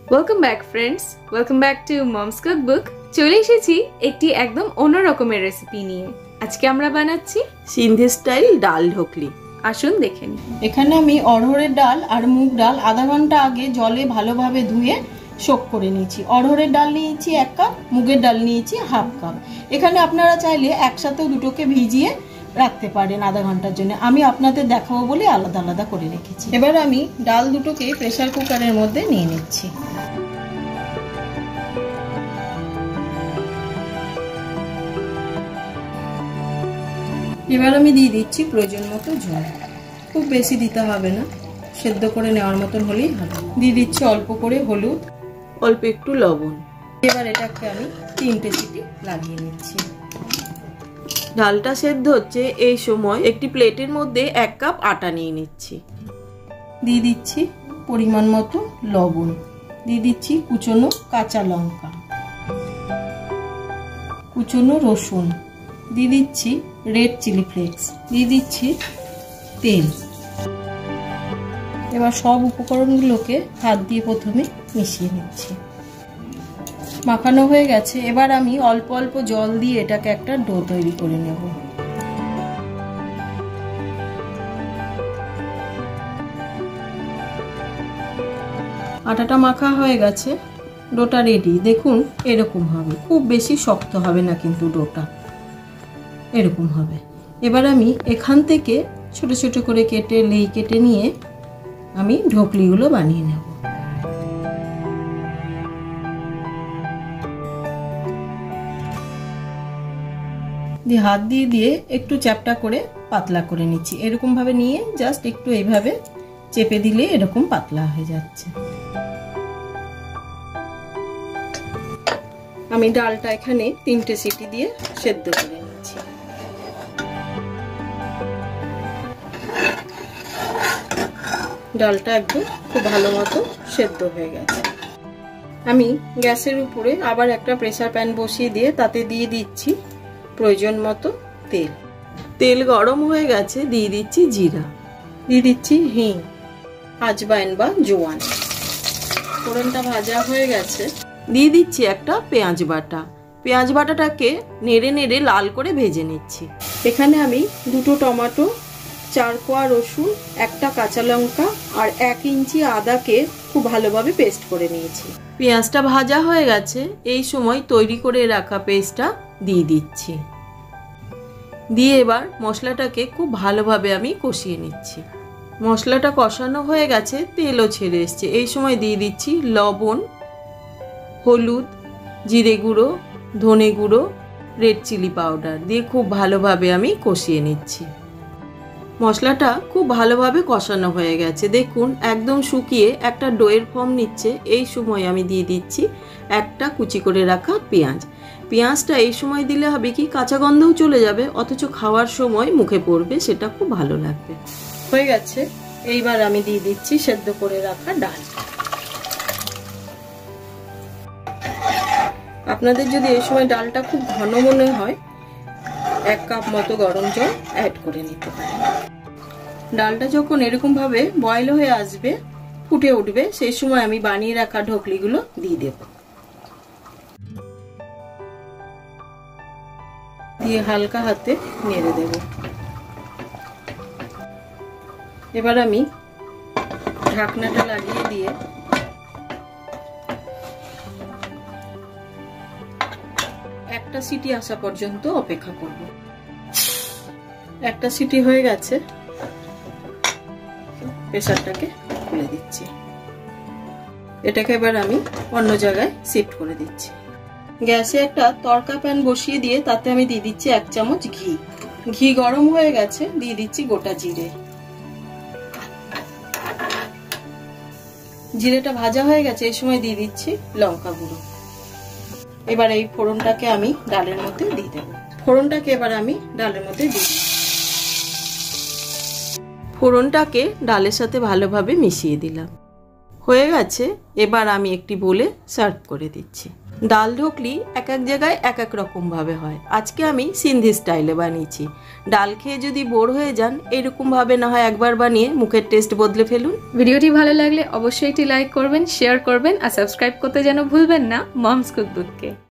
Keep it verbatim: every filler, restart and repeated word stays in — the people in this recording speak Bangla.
Welcome back friends, welcome back to moms cookbook. চলে এসেছি একটি একদম অন্য রকমের রেসিপি নিয়ে। আজকে আমরা বানাচ্ছি সিন্ধি স্টাইল ডাল ঢোকলি। আসুন দেখে নিই। এখানে আমি অড়হরের ডাল আর মুগ ডাল আধা ঘন্টা আগে জলে ভালোভাবে ধুয়ে শোক করে নিয়েছি। অড়হরের ডাল নিয়েছি এক কাপ, মুগের ডাল নিয়েছি হাফ কাপ। এখানে আপনারা চাইলে একসাথেও দুটোকে ভিজিয়ে রাখতে পারেন আধা ঘন্টার জন্য। আমি আপনাদের দেখাবো বলে আলাদা আলাদা করে রেখেছি। এবার আমি ডাল দুটোকে প্রেসার কুকারের মধ্যে নিয়ে নিচ্ছি। এবার আমি দিয়ে দিচ্ছি প্রয়োজন মতো জল। খুব বেশি দিতে হবে না, সেদ্ধ করে নেওয়ার মতন হলেই হবে। দিয়ে দিচ্ছি অল্প করে হলুদ, অল্প একটু লবণ। এবার এটাকে আমি তিনটে সিটি লাগিয়ে নিচ্ছি। ডালটা সেদ্ধ হচ্ছে, এই সময় একটি প্লেটের মধ্যে এক কাপ আটা নিয়ে নিচ্ছি। দিয়ে দিচ্ছি পরিমাণ মতো লবণ, দিয়ে দিচ্ছি কুচনো কাঁচা লঙ্কা, কুচনো রসুন, দিয়ে দিচ্ছি রেড চিলি ফ্লেক্স, দিয়ে দিচ্ছি তেল। এবার সব উপকরণগুলোকে হাত দিয়ে প্রথমে মিশিয়ে নিচ্ছি। মাখানো হয়ে গেছে, এবার আমি অল্প অল্প জল দিয়ে এটাকে একটা ডো তৈরি করে নেব। আটাটা মাখা হয়ে গেছে, ডোটা রেডি। দেখুন এরকম হবে, খুব বেশি শক্ত হবে না কিন্তু ডোটা এরকম হবে। এবার আমি এখান থেকে ছোট ছোট করে কেটে লেই কেটে নিয়ে আমি ঢোকলিগুলো বানিয়ে নেব। দিয়ে হাত দিয়ে দিয়ে একটু চ্যাপটা করে পাতলা করে নিচ্ছি। এরকম ভাবে নিয়ে জাস্ট একটু এইভাবে চেপে দিলে এরকম পাতলা হয়ে যাচ্ছে। আমি ডালটা এখানে তিনটে সিটি দিয়ে সেদ্ধ করে নিচ্ছি। ডালটা একদম খুব ভালো মতো সেদ্ধ হয়ে গেছে। আমি গ্যাসের উপরে আবার একটা প্রেসার প্যান বসিয়ে দিয়ে তাতে দিয়ে দিচ্ছি প্রয়োজন মতো তেল। তেল গরম হয়ে গেছে, দিয়ে দিচ্ছি জিরা, দিয়ে দিচ্ছি হিং, আজওয়াইন বা জোয়ান। ফোড়নটা ভাজা হয়ে গেছে, দিয়ে দিচ্ছি একটা পেঁয়াজ বাটা। পেঁয়াজ বাটাটাকে নেড়ে নেড়ে লাল করে ভেজে নিচ্ছি। এখানে আমি দুটো টমেটো, চার কোয়া রসুন, একটা কাঁচা লঙ্কা আর এক ইঞ্চি আদাকে খুব ভালোভাবে পেস্ট করে নিয়েছি। পেঁয়াজটা ভাজা হয়ে গেছে, এই সময় তৈরি করে রাখা পেস্টটা দিয়ে দিচ্ছি। দিয়ে এবার মশলাটাকে খুব ভালোভাবে আমি কষিয়ে নিচ্ছি। মশলাটা কষানো হয়ে গেছে, তেলও ছেড়ে এসছে। এই সময় দিয়ে দিচ্ছি লবণ, হলুদ, জিরে গুঁড়ো, ধনে গুঁড়ো, রেড চিলি পাউডার দিয়ে খুব ভালোভাবে আমি কষিয়ে নিচ্ছি। মশলাটা খুব ভালোভাবে কষানো হয়ে গেছে, দেখুন একদম শুকিয়ে একটা ডোয়ের ফর্ম নিচ্ছে। এই সময় আমি দিয়ে দিচ্ছি একটা কুচি করে রাখা পেঁয়াজ। পেঁয়াজটা এই সময় দিলে হবে কি, কাঁচা গন্ধও চলে যাবে, অথচ খাওয়ার সময় মুখে পড়বে, সেটা খুব ভালো লাগবে। হয়ে গেছে, এইবার আমি দিয়ে দিচ্ছি সেদ্ধ করে রাখা ডাল। আপনাদের যদি এই সময় ডালটা খুব ঘন মনে হয়, এক কাপ মতো গরম জল অ্যাড করে নিতে পারেন। ডালটা যখন এরকম ভাবে বয়েল হয়ে আসবে, ফুটে উঠবে, সেই সময় আমি বানিয়ে রাখা ঢোকলিগুলো দিয়ে দেব। দিয়ে হালকা হাতে নেড়ে দেব। এবার আমি ঢাকনাটা লাগিয়ে দিয়ে একটা সিটি আসা পর্যন্ত অপেক্ষা করব। একটা সিটি হয়ে গেছে, প্রেসারটাকে খুলে দিচ্ছি। এটাকে এবার আমি অন্য জায়গায় শিফট করে দিচ্ছি। গ্যাসে একটা তড়কা প্যান বসিয়ে দিয়ে তাতে আমি দিয়ে দিচ্ছি এক চামচ ঘি। ঘি গরম হয়ে গেছে, দিয়ে দিচ্ছি গোটা জিরে। জিরেটা ভাজা হয়ে গেছে, এই সময় দিয়ে দিচ্ছি লঙ্কা গুঁড়ো। এবার এই ফোড়নটাকে আমি ডালের মধ্যে দিয়ে দেব। ফোড়নটাকে এবার আমি ডালের মধ্যে দিই। ফোড়নটাকে ডালের সাথে ভালোভাবে মিশিয়ে দিলাম। হয়ে গেছে, এবার আমি একটি বোলে সার্ভ করে দিচ্ছি। ডাল ঢোকলি এক এক জায়গায় এক এক রকমভাবে হয়। আজকে আমি সিন্ধি স্টাইলে বানিয়েছি। ডাল খেয়ে যদি বোর হয়ে যান, এরকমভাবে না হয় একবার বানিয়ে মুখের টেস্ট বদলে ফেলুন। ভিডিওটি ভালো লাগলে অবশ্যই একটি লাইক করবেন, শেয়ার করবেন আর সাবস্ক্রাইব করতে যেন ভুলবেন না মমস কুকবুককে।